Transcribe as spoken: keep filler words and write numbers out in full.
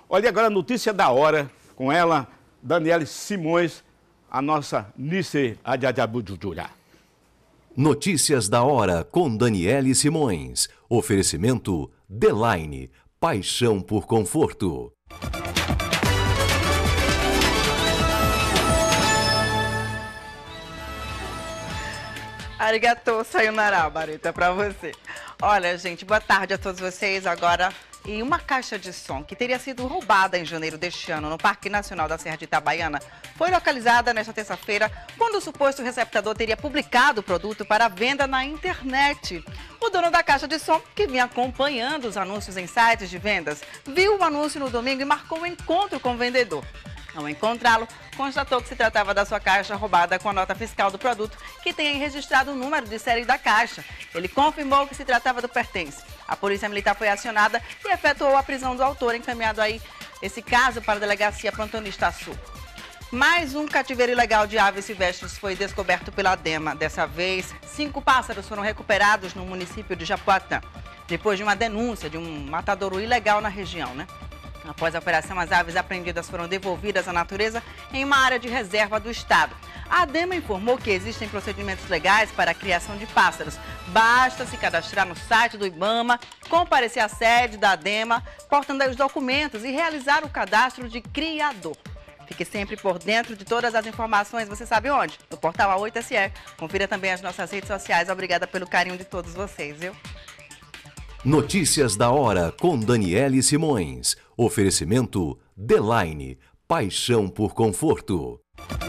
Olha agora a notícia da hora, com ela, Daniele Simões, a nossa Nice Adjabujujurá. Notícias da hora com Daniele Simões. Oferecimento Delaine, paixão por conforto. Arigatou, sayonara, Barita, pra você. Olha, gente, boa tarde a todos vocês. Agora, em uma caixa de som que teria sido roubada em janeiro deste ano no Parque Nacional da Serra de Itabaiana, foi localizada nesta terça-feira, quando o suposto receptador teria publicado o produto para venda na internet. O dono da caixa de som, que vinha acompanhando os anúncios em sites de vendas, viu o anúncio no domingo e marcou um encontro com o vendedor. Ao encontrá-lo, constatou que se tratava da sua caixa roubada com a nota fiscal do produto, que tem registrado o número de série da caixa. Ele confirmou que se tratava do pertence. A polícia militar foi acionada e efetuou a prisão do autor, encaminhado aí esse caso para a delegacia plantonista Sul. Mais um cativeiro ilegal de aves silvestres foi descoberto pela DEMA. Dessa vez, cinco pássaros foram recuperados no município de Japoatã, depois de uma denúncia de um matadouro ilegal na região, né? Após a operação, as aves apreendidas foram devolvidas à natureza em uma área de reserva do estado. A DEMA informou que existem procedimentos legais para a criação de pássaros. Basta se cadastrar no site do IBAMA, comparecer à sede da DEMA, portando os documentos e realizar o cadastro de criador. Fique sempre por dentro de todas as informações, você sabe onde? No portal A oito S E. Confira também as nossas redes sociais. Obrigada pelo carinho de todos vocês, viu? Notícias da hora com Daniele Simões. Oferecimento Delaine, paixão por conforto.